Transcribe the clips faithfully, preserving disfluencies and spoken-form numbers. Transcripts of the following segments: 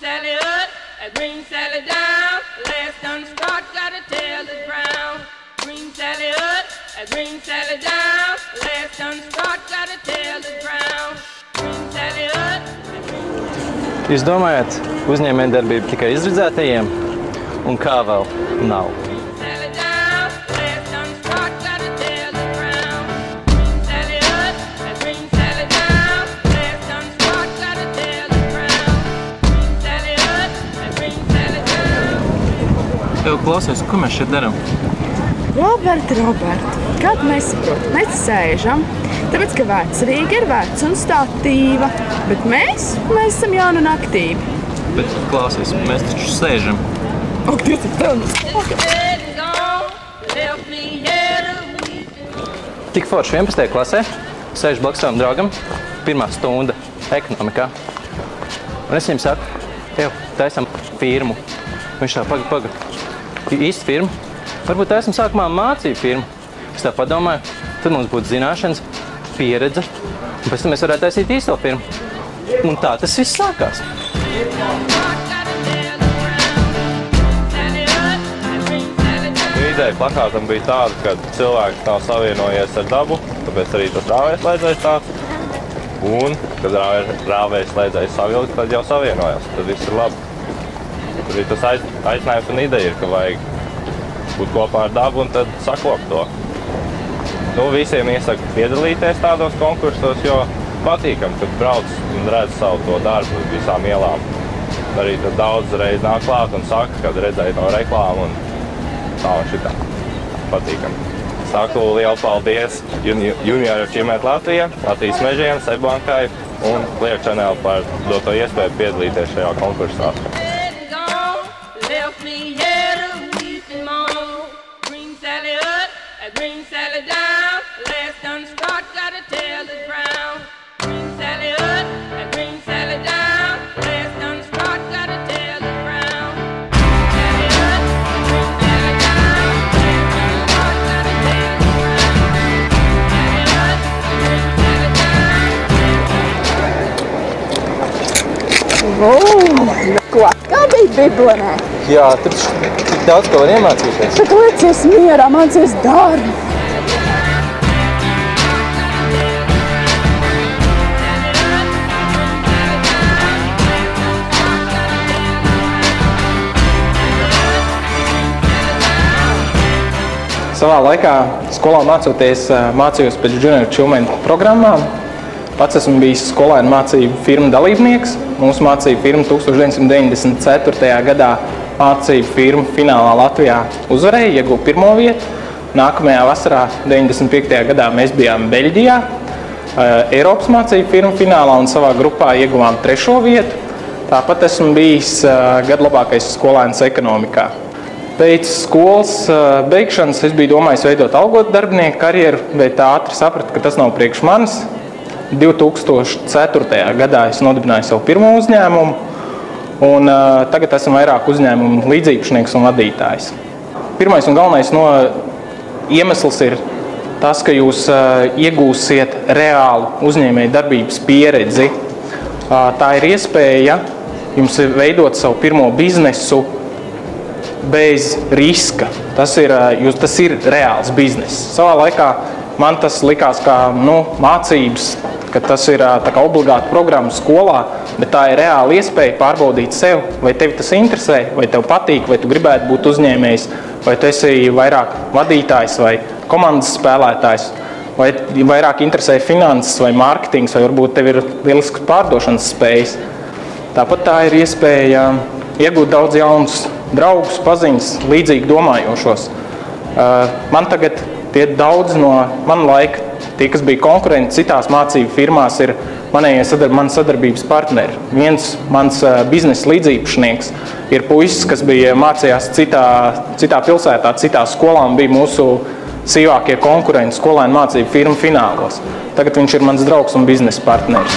Sally up, green Sally down. Last done start, gotta tell the ground. Green Sally up, green Sally down. Last done start, gotta tell the ground. Green Sally up. Jūs domājat, uzņēmējdarbība tikai izredzētajiem? Un kā vēl nav? Tev klausies, ko mēs šeit darām? Robert, Robert, kādu nesaprotu? Mēs sēžam, tāpēc, ka vecs Rīga ir vecs un statīva, bet mēs, mēs esam jauni un aktīvi. Bet klausies, mēs taču sēžam. Ak, Dievs, ir pelnis! Tik forši vienpadsmitajā klasē, sēž blakus savam draugam, pirmā stunda ekonomikā. Un es viņam saku, tev, taisam firmu. Viņš tā, paga, paga. Īsta firma. Varbūt taisam sākumā mācību firmu. Es tā padomāju, tad mums būtu zināšanas, pieredze, un pēc tam mēs varētu taisīt īsto firmu. Un tā tas viss sākās. Ideja plakātam bija tāda, ka cilvēks nav savienojies ar dabu, tāpēc arī tas rāvējs slēdzējs tāds. Un, kad rāvējs slēdzējs savilkt, tad jau savienojās, tad viss ir labi. Tad arī tas aicinājums un ideja ir, ka vajag būt kopā ar dabu un tad sakopt to. Nu, visiem iesaku piedalīties tādos konkursos, jo patīkam, kad brauc un redz savu to darbu uz visām ielām. Arī tad daudz reiz nāk klāt un saka, kad redzēja no reklāmu un tā un šitā. Patīkam. Saku lielu paldies Junioru ķimēt Latvijā, Latvijas mežiem, Seibankai un Clear Channel par doto iespēju piedalīties šajā konkursā. Green Sally down, last done start, gotta tell the ground. Green Sally up, green Sally down, last done start, gotta tell the ground. Green Sally up, green Sally down, last done start, gotta tell the ground. Green Sally up, green Sally down. Vau, ko atkal bija biblenē? Jā, tur tik daudz ko var iemācīties. Bet liecies mierā, mācies darbu. Savā laikā skolā mācoties mācījos pēc Junior Achievement programmām. Pats esmu bijis skolēnu mācību firmu dalībnieks. Mūsu mācību firma tuksstoš deviņsimt deviņdesmit ceturtajā gadā mācību firmu finālā Latvijā uzvarēja, ieguva pirmo vietu. Nākamajā vasarā, deviņdesmit piektajā gadā, mēs bijām Beļģijā, Eiropas mācību firmu finālā un savā grupā ieguvām trešo vietu. Tāpat esmu bijis gadu labākais skolēns ekonomikā. Pēc skolas beigšanas es biju domājis veidot algotu darbinieku karjeru, bet ātri sapratu, ka tas nav priekš manis. divi tūkstoši ceturtajā gadā es nodibināju savu pirmo uzņēmumu, un uh, tagad esmu vairāk uzņēmumu līdzīpašnieks un vadītājs. Pirmais un galvenais no iemesls ir tas, ka jūs uh, iegūsiet reālu uzņēmēju darbības pieredzi. Uh, tā ir iespēja jums veidot savu pirmo biznesu bez riska. Tas ir, uh, jūs, tas ir reāls bizness. Savā laikā man tas likās kā nu, mācības, ka tas ir tā kā obligāta programma skolā, bet tā ir reāla iespēja pārbaudīt sev, vai tevi tas interesē, vai tev patīk, vai tu gribētu būt uzņēmējs, vai tu esi vairāk vadītājs vai komandas spēlētājs, vai vairāk interesē finanses vai mārketings, vai varbūt tev ir lielisks pārdošanas spējas. Tāpat tā ir iespēja iegūt daudz jaunus draugus, paziņas, līdzīgi domājošos. Man tagad tie daudz no man laika, tie, kas bija konkurenti citās mācību firmās, ir manējie sadar, man sadarbības partneri. Viens mans biznesa līdzīpašnieks ir puisis, kas bija mācījās citā, citā pilsētā, citā skolā un bija mūsu sīvākie konkurenti skolēnu mācību firmu finālos. Tagad viņš ir mans draugs un biznesa partneris.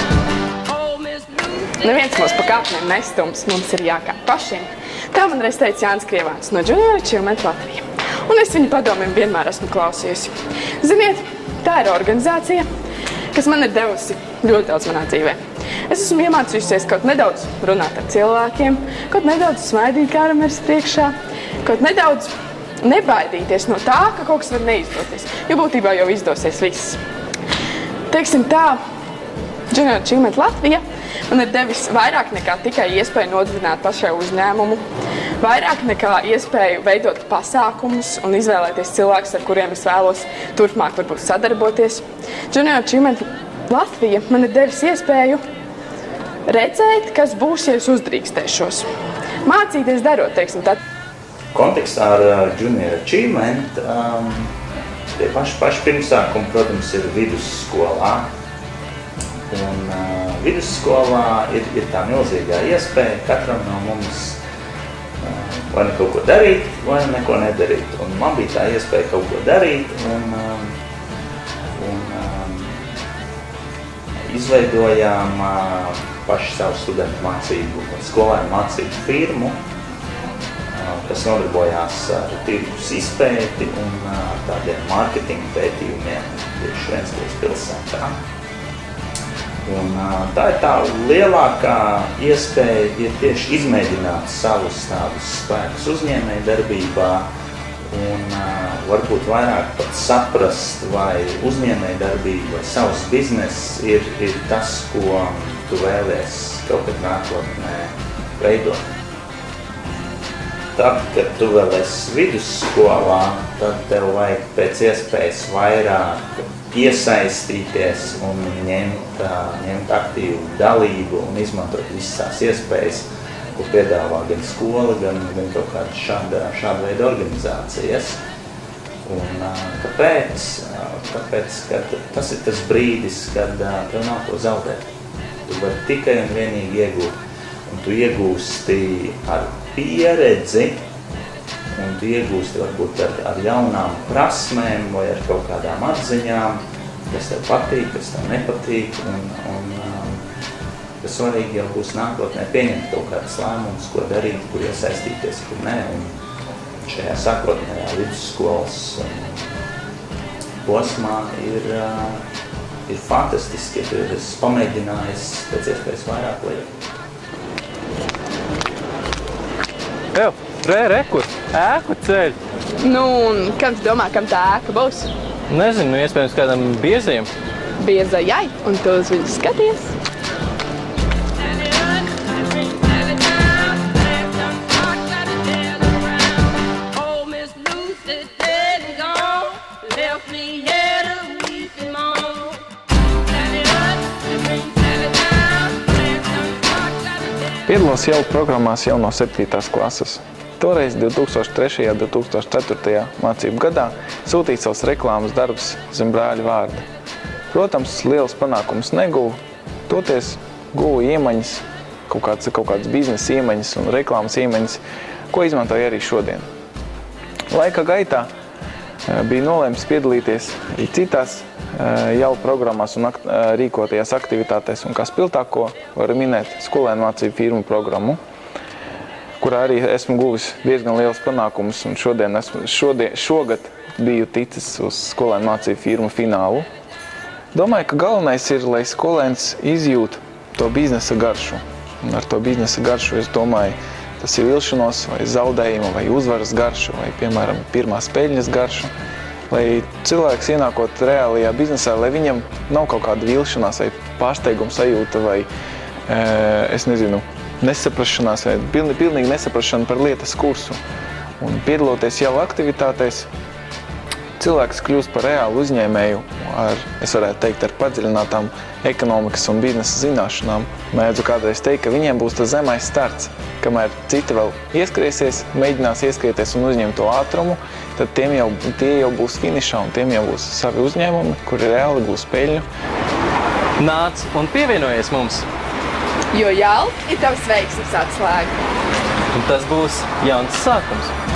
Neviens mūs pa kāpnēm nestums, mums ir jākāp pašiem. Tā man reiz teica Jānis Krievāns no Junior Achievement Latvija. Un es viņu padomiem vienmēr esmu klausījusi. Ziniet, tā ir organizācija, kas man ir devusi ļoti daudz manā dzīvē. Es esmu iemācījusies kaut nedaudz runāt ar cilvēkiem, kaut nedaudz smaidīt kameras priekšā, kaut nedaudz nebaidīties no tā, ka kaut kas var neizdoties, jo būtībā jau izdosies viss. Teiksim tā, Junior Achievement Latvija man ir devis vairāk nekā tikai iespēju nodibināt pašai uzņēmumu, vairāk nekā iespēju veidot pasākumus un izvēlēties cilvēkus, ar kuriem es vēlos turpmāk varbūt sadarboties. Junior Achievement Latvija man ir devis iespēju redzēt, kas būs, ja es uzdrīkstēšos. Mācīties darot, teiksim tā. Kontekstā ar Junior Achievement um, tie paši, paši pirmsākumi, protams, ir vidusskolā. Un uh, vidusskolā ir, ir tā milzīgā iespēja katram no mums uh, vai ne kaut ko darīt, vai neko nedarīt. Un man bija tā iespēja kaut ko darīt, un, um, un um, izveidojām uh, paši savu studentu mācību, skolēnu mācību firmu, uh, kas nodarbojās ar tirgus izpēti un uh, tādiem mārketinga pētījumiem tieši Ventspils pilsētā. Un, tā ir tā lielākā iespēja ir tieši izmēģināt savus tādus spēkus uzņēmēju darbībā un varbūt vairāk pat saprast, vai uzņēmēju darbība vai savs bizness ir, ir tas, ko tu vēlies kaut kad nākotnē veidot. Tad, kad tu vēl esi vidusskolā, tad tev vajag pēc iespējas vairāk iesaistīties un ņemt, ņemt aktīvu dalību un izmantot visas tās iespējas, ko piedāvā gan skola, gan, gan kaut kāda šāda, šāda veida organizācijas. Un kāpēc? Tāpēc, ka tas ir tas brīdis, kad tev nav ko zaudēt. Tu vari tikai un vienīgi iegūt. Un tu iegūsti ar pieredzi, un tu iegūsti varbūt ar, ar jaunām prasmēm vai ar kaut kādām atziņām, kas tev patīk, kas tev nepatīk, un, un um, kas svarīgi jau būs nākotnē pieņemt kaut kādas lēmumus, ko darīt, kur iesaistīties, kur nē, un šajā sākotnējā vidusskolas posmā ir, uh, ir fantastiski, ja tu esi pamēģinājis pēc iespējas vairāk lietu. Ew, re, re, kur? Ēku ceļ. Nu, un kam tu domā, kam tā ēka būs? Nezinu, nu, iespējams kādam bieziem. Biezajai, un tu uz viņu skaties? Piedalos jau programmās jau no septītās klases. Toreiz divs tūkstoši trešajā un divs tūkstoši ceturtajā mācību gadā sūtīja savus reklāmas darbus zem brāļa vārda. Protams, liels panākums neguvu, toties guvu iemaņas, kaut kādas, kaut kādas biznesa iemaņas un reklāmas iemaņas, ko izmantoju arī šodien. Laika gaitā bija nolēmis piedalīties arī citās jau programmās un akt, rīkotajās aktivitātēs, un kā spilgtāko var minēt skolēnu mācību firmu programmu, kurā arī esmu guvis diezgan liels panākumus, un šodien esmu, šodien, šogad biju ticis uz skolēnu mācību firmu finālu. Domāju, ka galvenais ir, lai skolēns izjūt to biznesa garšu. Un ar to biznesa garšu, es domāju, tas ir vilšanos vai zaudējuma vai uzvaras garša vai, piemēram, pirmās peļņas garša. Lai cilvēks ienākot reālajā biznesā, lai viņam nav kaut kāda vilšanās vai pārsteiguma sajūta vai, e, es nezinu, nesaprašanās vai pilni, pilnīgi nesaprašana par lietas kursu. Un piedaloties jau aktivitātēs, cilvēks kļūst par reālu uzņēmēju ar, es varētu teikt, ar padziļinātām ekonomikas un biznesa zināšanām. Mēdzu kādreiz teikt, ka viņiem būs tas zemais starts, kamēr citi vēl ieskriesies, mēģinās ieskrieties un uzņemt to ātrumu, tad tiem jau, tie jau būs finišā un tiem jau būs savi uzņēmumi, kuri reāli būs peļņu. Nāc un pievienojies mums! Jo jauki ir tavs veiksmes atslēga. Un tas būs jauns sākums.